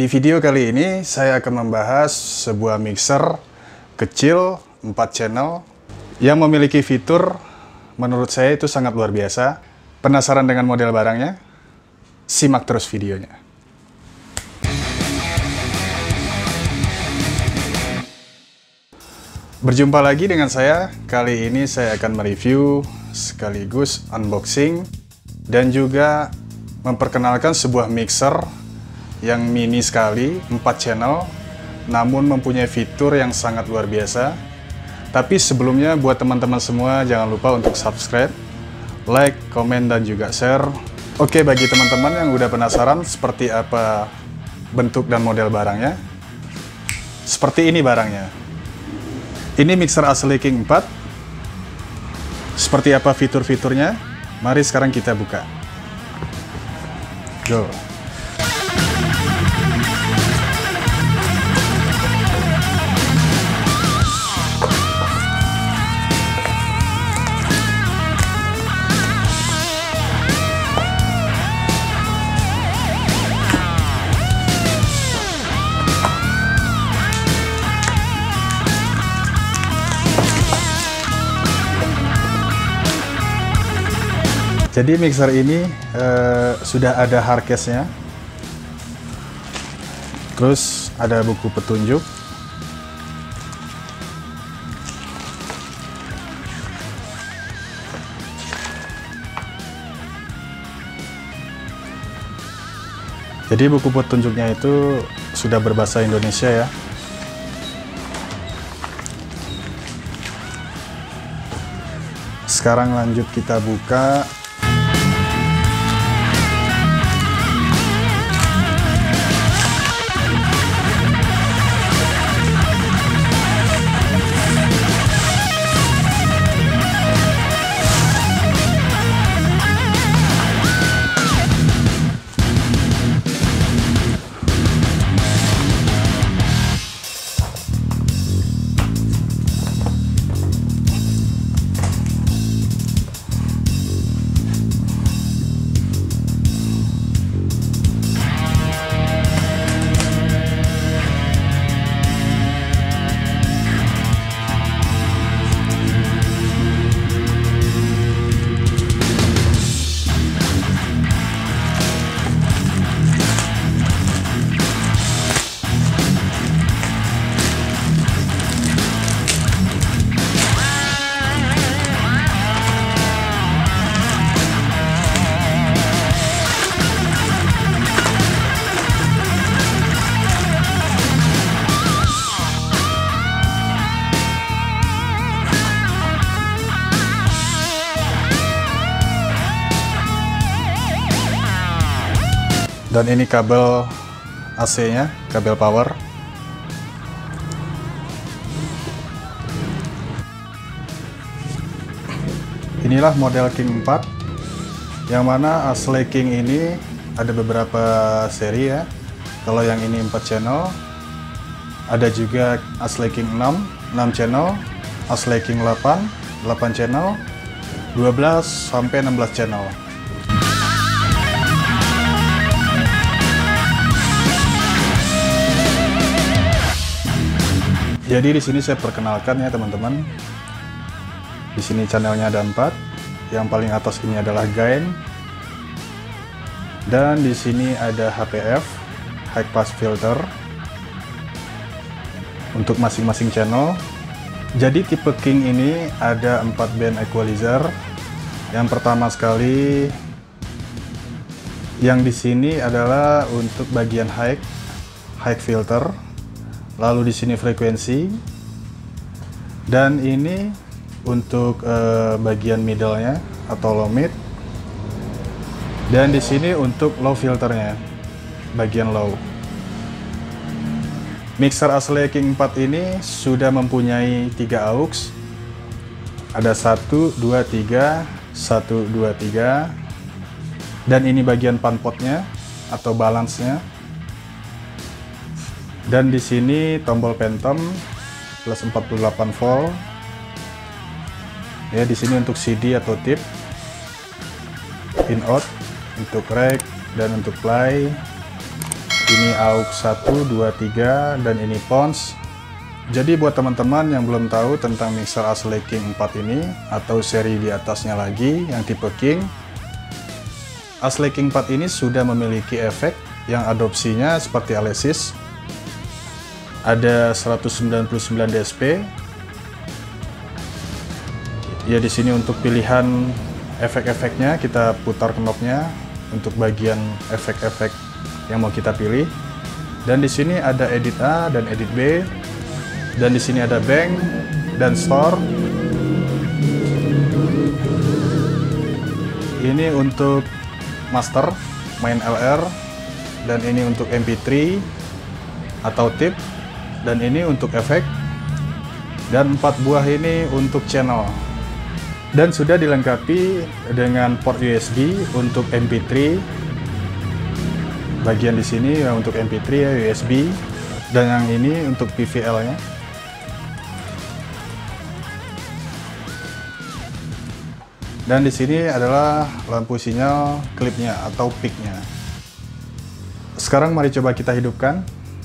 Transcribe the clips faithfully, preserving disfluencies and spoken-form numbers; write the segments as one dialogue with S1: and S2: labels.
S1: Di video kali ini saya akan membahas sebuah mixer kecil empat channel yang memiliki fitur menurut saya itu sangat luar biasa. Penasaran dengan model barangnya? Simak terus videonya. Berjumpa lagi dengan saya. Kali ini saya akan mereview sekaligus unboxing dan juga memperkenalkan sebuah mixer yang mini sekali, empat channel, namun mempunyai fitur yang sangat luar biasa. Tapi sebelumnya buat teman-teman semua jangan lupa untuk subscribe, like, komen, dan juga share. Oke, bagi teman-teman yang udah penasaran seperti apa bentuk dan model barangnya, seperti ini barangnya. Ini mixer Ashley King empat. Seperti apa fitur-fiturnya? Mari sekarang kita buka. Go. Jadi mixer ini uh, sudah ada hardcase-nya, terus ada buku petunjuk, jadi buku petunjuknya itu sudah berbahasa Indonesia ya. Sekarang lanjut kita buka. Dan ini kabel A C-nya, kabel power. Inilah model King empat, yang mana Ashley King ini ada beberapa seri ya. Kalau yang ini empat channel, ada juga Ashley King enam, enam channel, Ashley King delapan, delapan channel, dua belas sampai enam belas channel. Jadi di sini saya perkenalkan ya teman-teman. Di sini channelnya ada empat. Yang paling atas ini adalah gain. Dan di sini ada H P F, high pass filter, untuk masing-masing channel. Jadi tipe King ini ada empat band equalizer. Yang pertama sekali, yang di sini adalah untuk bagian high, high filter. Lalu di sini frekuensi, dan ini untuk uh, bagian middle-nya atau low mid, dan di sini untuk low filternya, bagian low. Mixer Ashley King empat ini sudah mempunyai tiga aux, ada satu, dua, tiga, satu, dua, tiga, dan ini bagian pan potnya atau balance-nya. Dan di sini tombol phantom plus empat puluh delapan volt. Ya, di sini untuk C D atau tip, in out untuk rack dan untuk play. ini aux satu, dua, tiga, dan ini pons. Jadi buat teman-teman yang belum tahu tentang mixer Ashley King empat ini atau seri di atasnya lagi yang tipe King, Ashley King empat ini sudah memiliki efek yang adopsinya seperti Alesis. Ada seratus sembilan puluh sembilan D S P. Ya, di sini untuk pilihan efek-efeknya kita putar knobnya untuk bagian efek-efek yang mau kita pilih. Dan di sini ada edit A dan edit B. Dan di sini ada bank dan store. Ini untuk master, main L R, dan ini untuk M P tiga atau tip, dan ini untuk efek, dan empat buah ini untuk channel. Dan sudah dilengkapi dengan port U S B untuk M P tiga. Bagian di sini ya untuk M P tiga ya U S B, dan yang ini untuk P V L-nya. Dan di sini adalah lampu sinyal klipnya atau peak-nya. Sekarang mari coba kita hidupkan.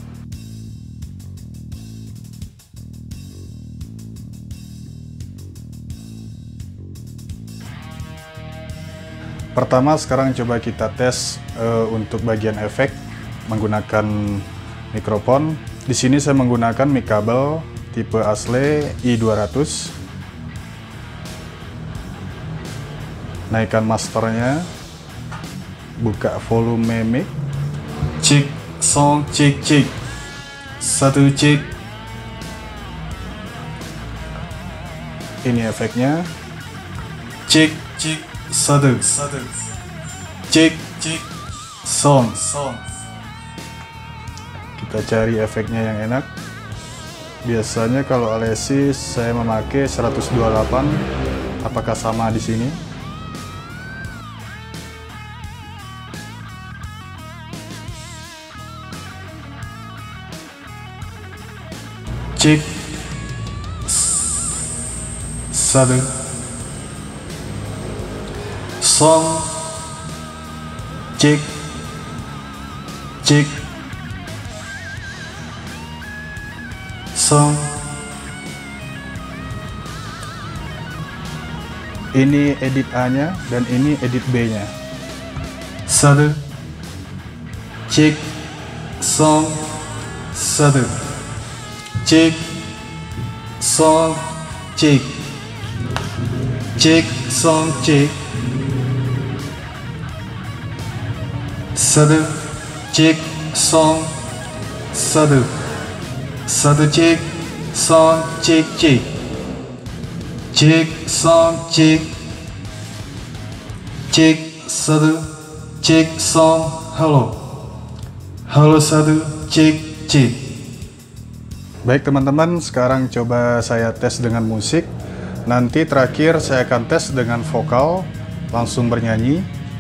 S1: Pertama, sekarang coba kita tes uh, untuk bagian efek menggunakan mikrofon. Di sini saya menggunakan mic kabel tipe Ashley I dua ratus. Naikkan masternya, buka volume mic, cek sound, cek cek, satu cek. Ini efeknya, cek cek, satu satu, cek cek, sound sound. Kita cari efeknya yang enak. Biasanya kalau Alesis saya memakai seratus dua puluh delapan. Apakah sama di sini? Cek satu, song, cek cek, song. Ini edit A nya dan ini edit B nya. Satu, cek, song, satu, cek, song, cek, cek, song, cek, satu, cek, song, satu, satu, cek, song, cek, cek, cek, song, cek, cek, satu, cek, song, halo, halo, satu, cek, cek. Baik teman-teman, sekarang coba saya tes dengan musik. Nanti terakhir saya akan tes dengan vokal, langsung bernyanyi.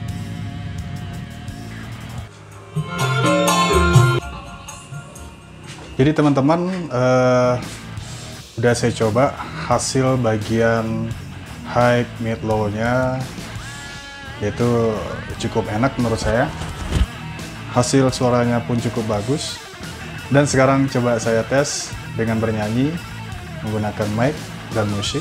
S1: Jadi teman-teman, uh, udah saya coba hasil bagian high, mid, low-nya, itu cukup enak menurut saya. Hasil suaranya pun cukup bagus. Dan sekarang coba saya tes dengan bernyanyi menggunakan mic dan musik.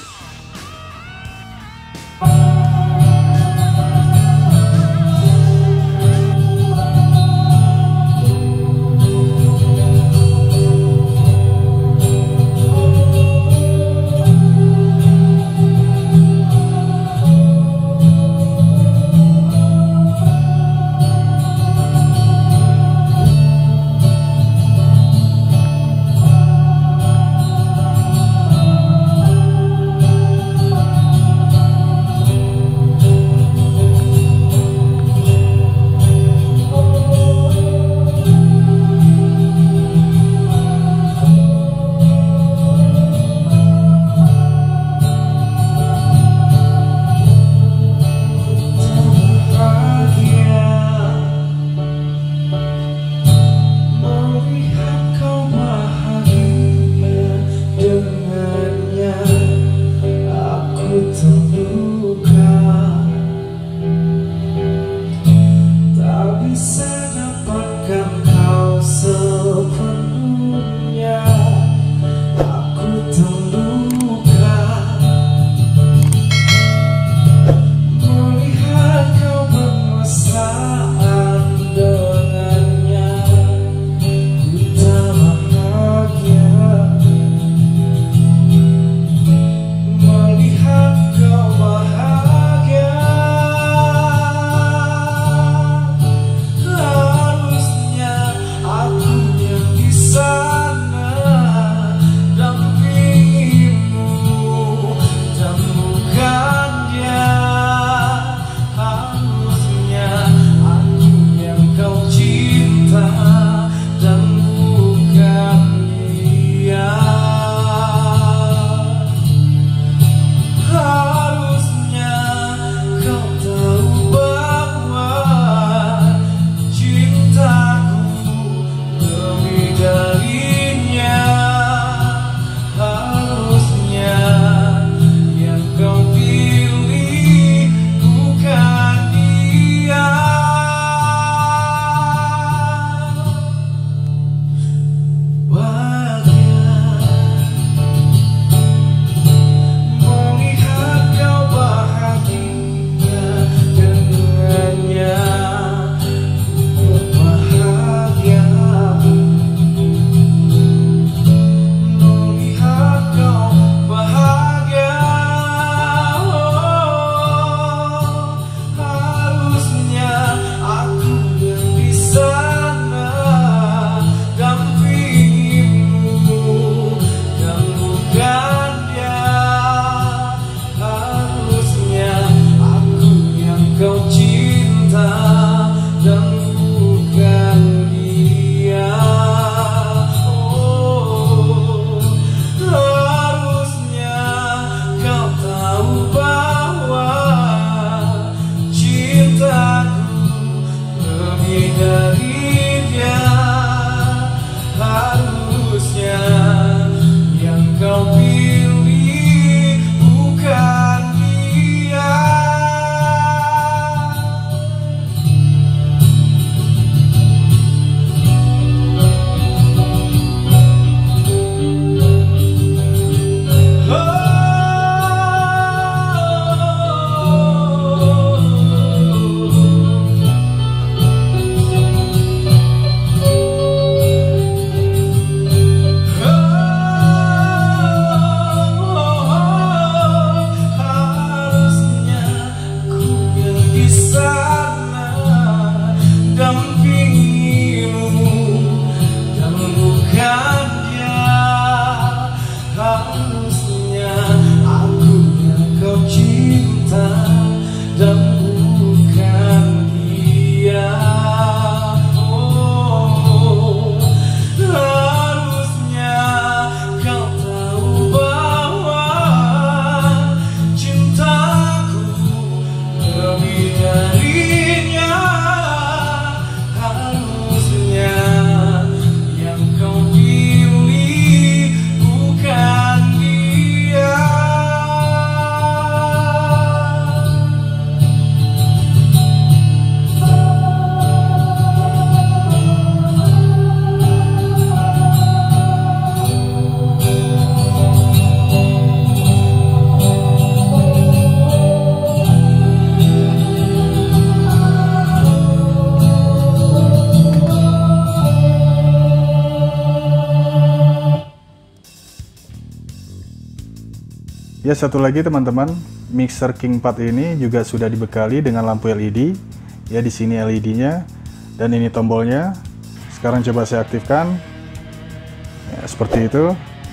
S1: Ya, satu lagi teman-teman, mixer King empat ini juga sudah dibekali dengan lampu L E D. Ya, di sini L E D-nya dan ini tombolnya. Sekarang coba saya aktifkan. Ya, seperti itu.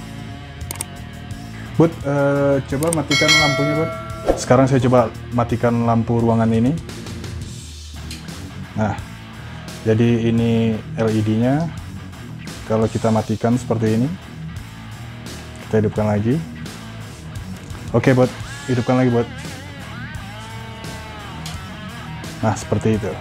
S1: Bud, uh, coba matikan lampunya, Bud. Sekarang saya coba matikan lampu ruangan ini. Nah, jadi ini L E D-nya. Kalau kita matikan seperti ini, kita hidupkan lagi. Oke, Bud, hidupkan lagi, Bud. Nah, seperti itu.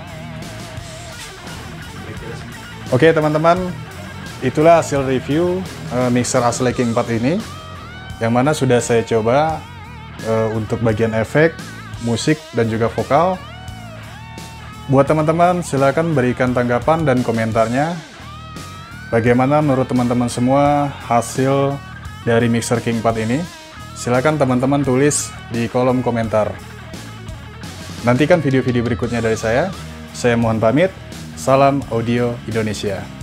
S1: Oke, teman-teman, itulah hasil review uh, mixer Ashley King empat ini, yang mana sudah saya coba uh, untuk bagian efek, musik, dan juga vokal. Buat teman-teman, silakan berikan tanggapan dan komentarnya. Bagaimana menurut teman-teman semua hasil dari mixer King empat ini? Silakan teman-teman tulis di kolom komentar. Nantikan video-video berikutnya dari saya. Saya mohon pamit. Salam Audio Indonesia.